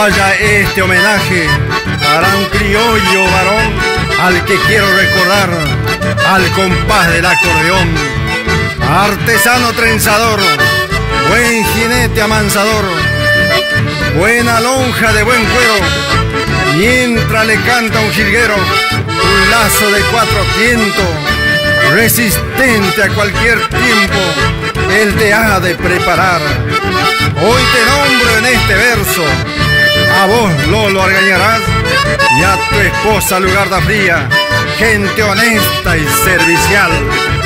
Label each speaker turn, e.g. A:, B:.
A: vaya este homenaje para un criollo varón al que quiero recordar al compás del acordeón. Artesano trenzador, buen jinete amansador, buena lonja de buen cuero, mientras le canta un jilguero, un lazo de 4 tientos, resistente a cualquier tiempo, él te ha de preparar. Hoy te nombro en este verso, a vos Lolo Argañarás y a tu esposa Lugarda Fría, gente honesta y servicial.